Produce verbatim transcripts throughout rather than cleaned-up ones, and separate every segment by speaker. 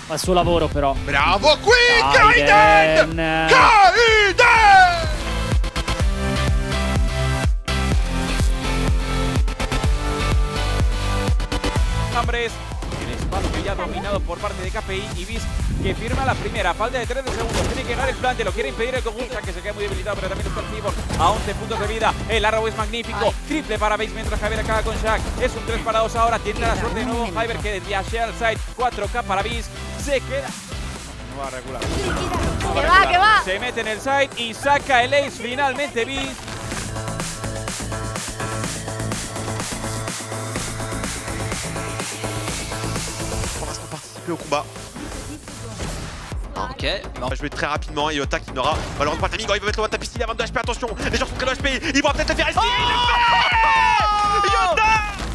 Speaker 1: Fa il suo lavoro però.
Speaker 2: Bravo qui, Kaiden! Kaiden!
Speaker 3: Hambres, el espacio ya dominado por parte de K P I y Viz, que firma la primera. Falta de trece segundos, tiene que llegar el plante, lo quiere impedir el conjunto, que se queda muy debilitado, pero también está el Cibor a once puntos de vida. El arrow es magnífico, Ay. triple para Base mientras Javier acaba con Shaq. Es un tres para dos ahora, tiene la suerte de nuevo Javier que dashea al side. cuatro K para Viz, se queda. No va a regular. No va
Speaker 4: que
Speaker 3: a
Speaker 4: va,
Speaker 3: regular.
Speaker 4: que va.
Speaker 3: Se mete en el side y saca el ace finalmente Viz.
Speaker 2: Pour l'instant participer au combat.
Speaker 5: Ok, non.
Speaker 2: On va jouer très rapidement et Yota qui n'aura malheureusement pas le timing. Il va mettre le one tap ici, il a vingt-deux H P, attention. Les gens sont très low H P, ils vont peut-être le faire ici. Oh il le fait Yota.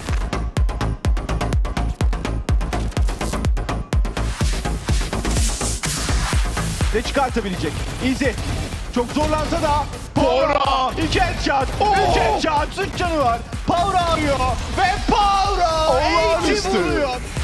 Speaker 6: Ne çıkartabilecek? İzi. Çok zorlansa da Power'a iki headshot, üç headshot, üç canı var. Power'a alıyor ve Power'a eğitim vuruyor.